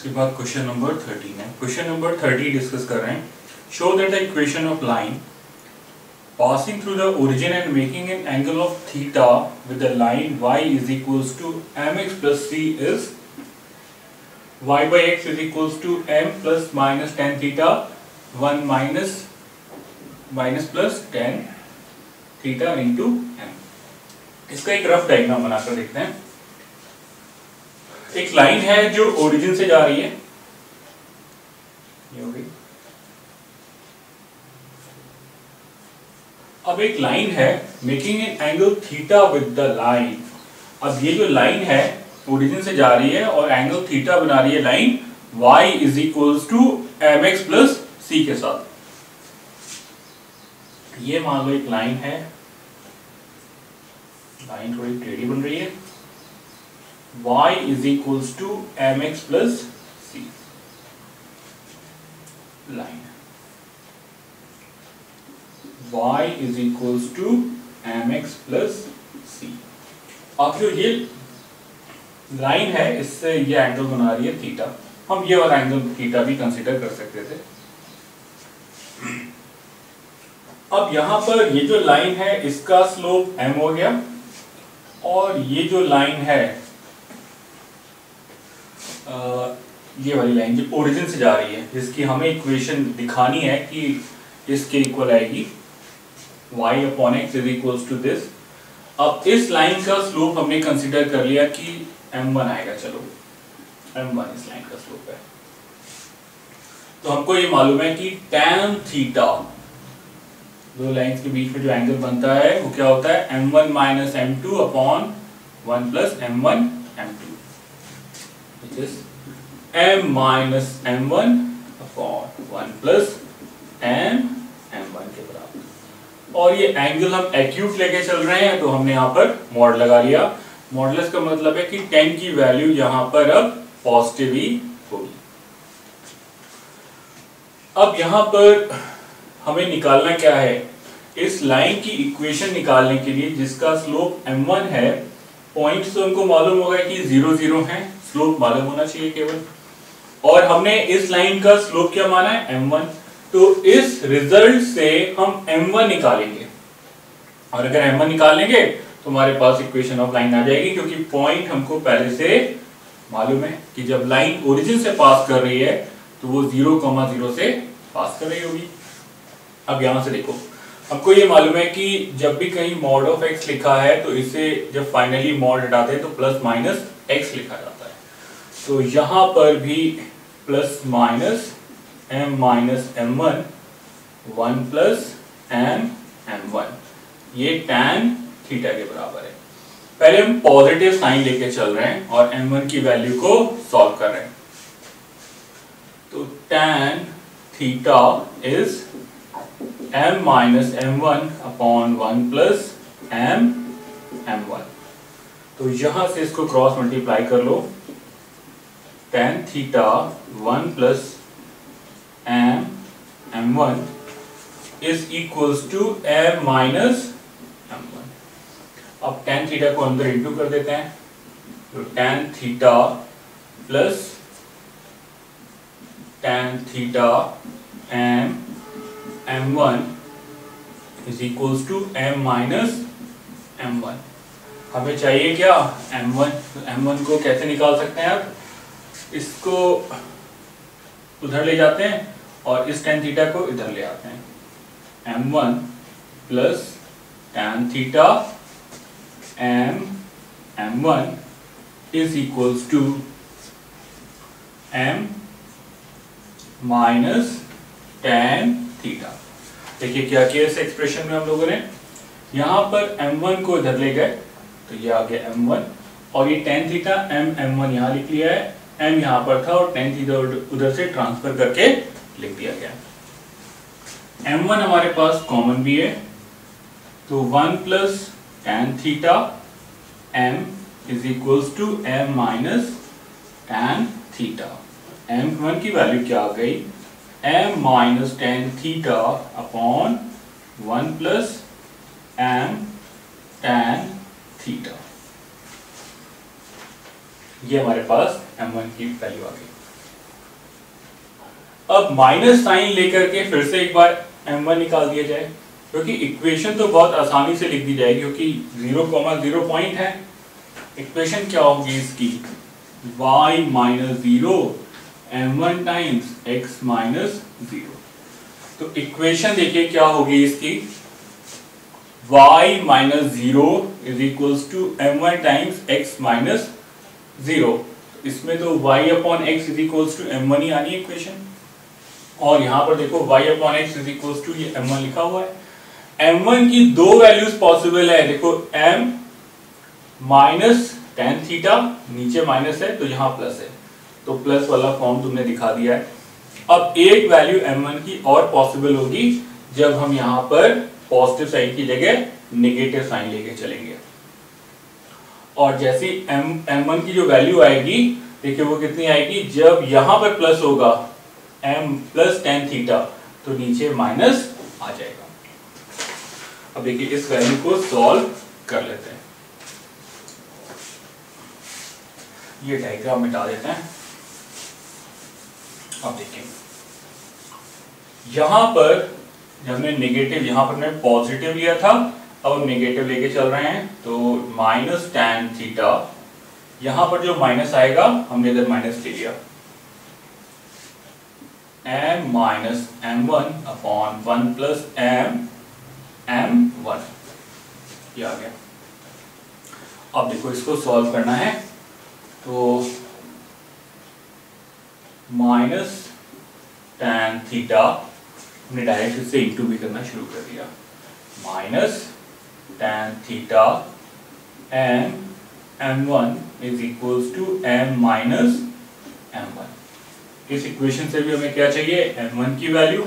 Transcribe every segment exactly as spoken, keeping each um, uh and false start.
उसके बाद question number thirteen है। क्वेश्चन नंबर थर्टी डिस्कस कर रहे हैं। Show that the equation of line passing through the origin and making an angle of theta with the line y is equals to mx plus c is y by x is equals to m plus minus tan theta one minus minus plus tan theta into m। इसका एक rough diagram बनाकर देखते हैं। एक line है जो origin से जा रही है, ये हो गई। अब एक लाइन है making an angle theta with the line. अब ये जो लाइन है ओरिजिन से जा रही है और एंगल थीटा बना रही है line y is equals to m x plus c के साथ। ये मान लो एक लाइन है, लाइन थोड़ी टेढ़ी बन रही है, y is equals to m x plus c line, y is equals to mx plus c। अब जो ये लाइन है इससे ये एंगल बना रही है थीटा। हम ये वाला एंगल थीटा भी कंसीडर कर सकते थे। अब यहां पर ये जो लाइन है इसका स्लोप m हो गया और ये जो लाइन है आ, ये वाली लाइन जो ओरिजिन से जा रही है जिसकी हमें इक्वेशन दिखानी है कि इसके इक्वल आएगी y upon x is equals to this. अब इस लाइन का स्लोप हमने कंसीडर कर लिया कि एम वन आएगा। चलो एम वन इस लाइन का स्लोप है, तो हमको ये मालूम है कि tan थीटा, दो लाइंस के बीच में जो एंगल बनता है वो क्या होता है m one minus m two upon one plus m one m two, which is m minus M one upon one plus m m one के बराबर। और ये एंगल हम एक्यूट लेके चल रहे हैं तो हमने यहाँ पर मॉड लगा लिया। मॉडुलस का मतलब है कि tan की वैल्यू यहाँ पर अब पॉजिटिव ही होगी। अब यहाँ पर हमें निकालना क्या है, इस लाइन की इक्वेशन निकालने के लिए जिसका स्लोप एम वन है, पॉइंट्स तो हमको मालूम होगा कि जीरो जीरो है, स्लोप मालूम होना चाहिए केवल, और हमने इस लाइन का स्लोप क्या माना है एम वन। तो इस रिजल्ट से हम एम वन निकालेंगे और अगर एम वन निकालेंगे तो हमारे पास इक्वेशन ऑफ लाइन आ जाएगी, क्योंकि पॉइंट हमको पहले से मालूम है कि जब लाइन ओरिजिन से पास कर रही है तो वो जीरो कॉमा जीरो से पास कर रही होगी। अब यहां से देखो, हमको ये मालूम है कि जब भी कहीं मॉड ऑफ एक्स लिखा है तो इसे जब फाइनली मॉड हटाते हैं तो प्लस माइनस एक्स लिखा जाता है। तो यहां पर भी plus minus m minus M one one plus m m one, ये tan थीटा के बराबर है। पहले हम पॉजिटिव साइन लेके चल रहे हैं और एम वन की वैल्यू को सॉल्व कर रहे हैं। तो tan theta is m minus M one upon one plus m m one. तो यहां से इसको क्रॉस मल्टीप्लाई कर लो, tan theta one plus m m one is equals to m minus M one. अब tan थीटा को अंदर into कर देते हैं, तो tan theta plus tan theta m m one is equals to m minus M one. हमें चाहिए क्या एम वन। तो एम वन को कैसे निकाल सकते हैं आप, इसको उधर ले जाते हैं और इस tan थीटा को इधर ले आते हैं। M one plus tan theta m m one is equals to m minus tan theta. देखिए क्या किया इस एक्सप्रेशन में हम लोगों ने, यहां पर एम वन को इधर ले गए तो ये आ गया एम वन, और ये tan theta m m one यहां लिख लिया है, m यहां पर था और tan थीटा उधर से ट्रांसफर करके लिख दिया गया। एम वन हमारे पास कॉमन भी है, तो one plus tan theta m is equals to m minus tan theta. M one की वैल्यू क्या आ गई, m minus tan theta upon one plus m tan theta. ये हमारे पास एम वन की वैल्यू आ गई। अब माइनस साइन लेकर के फिर से एक बार एम वन निकाल दिया जाए, क्योंकि इक्वेशन तो बहुत आसानी से लिख दी जाएगी, क्योंकि जीरो कॉमा जीरो पॉइंट है। इक्वेशन क्या होगी इसकी, y minus zero M one times x minus zero. तो इक्वेशन देखिए क्या होगी इसकी, y minus zero is equals to M one times x minus zero. इसमें तो y upon x is equals to M one ही आनी है इक्वेशन, और यहाँ पर देखो y upon x is equals to ये एम वन लिखा हुआ है। एम वन की दो वैल्यूज पॉसिबल है, देखो m माइनस टेन थीटा, नीचे माइनस है तो यहाँ प्लस है, तो प्लस वाला फॉर्म तुमने दिखा दिया है। अब एक वैल्यू एम वन की और पॉसिबल होगी जब हम यहाँ पर पॉजिटिव साइन की जगह नेगेटिव साइन लेके चलेंगे, और जैसी m m1 की जो वैल्यू आएगी, देखिए वो कितनी आएगी, जब यहाँ पर प्लस होगा m प्लस टेन थीटा तो नीचे माइनस आ जाएगा। अब देखिए इस वैल्यू को सॉल्व कर लेते हैं, ये डायग्राम मिटा देते हैं। अब देखिए यहां पर जब हमने नेगेटिव, यहां पर हमने पॉजिटिव लिया था, अब हम नेगेटिव लेके चल रहे हैं, तो माइनस टेन थीटा, यहां पर जो माइनस आएगा हमने इधर माइनस ले लिया, m minus M one upon one plus m m one, ये आ गया। अब देखो इसको सॉल्व करना है, तो माइनस टेन थीटा हमने डायरेक्ट इससे इंटू भी करना शुरू कर दिया, minus ten theta M M one is equals to M minus M one. इस इक्वेशन से भी हमें क्या चाहिए, एम वन की वैल्यू,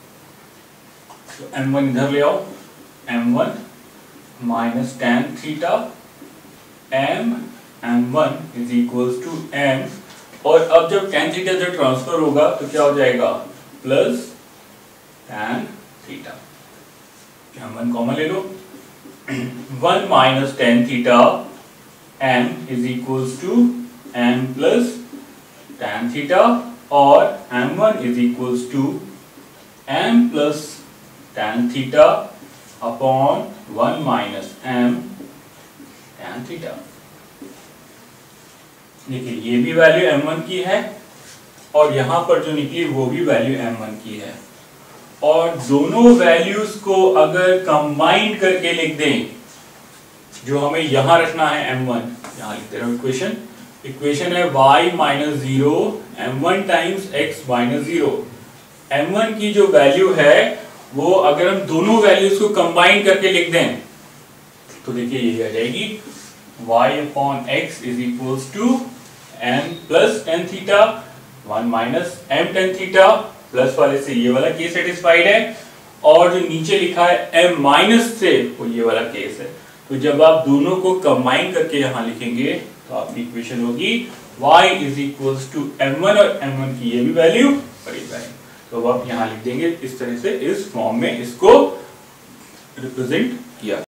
तो एम वन इधर ले आओ, M one minus ten theta M M one is equals to M, और अब जब टेन थीटा जब ट्रांसफर होगा तो क्या हो जाएगा, plus ten theta, M one common ले लो, one minus ten theta M is equals to M plus ten theta, और M one is equals to M plus ten theta upon one minus M ten theta. देखिए ये भी value M one की है, और यहां पर जो निकली वो भी वैल्यू एम वन की है, और दोनों वैल्यूज को अगर कंबाइन करके लिख दें, जो हमें यहां रखना है एम वन, यहां लिखते रहो इक्वेशन, इक्वेशन है y minus zero M one times x minus zero. M one की जो वैल्यू है वो अगर हम दोनों वैल्यूज को कंबाइन करके लिख दें तो देखिए ये आ जाएगी, y upon x is equals to m plus ten theta, one minus m ten theta, plus वाले से ये वाला केस सेटिस्फाइड है, और जो नीचे लिखा है m माइनस से वो ये वाला केस है। तो जब आप दोनों को कंबाइन करके यहाँ लिखेंगे तो आपकी इक्वेशन होगी y is equals to M one, और एम वन की ये भी वैल्यू और ये वैल्यू, तो अब आप यहाँ लिख देंगे इस तरह से, इस फॉर्म में इसको रिप्रेजेंट किया।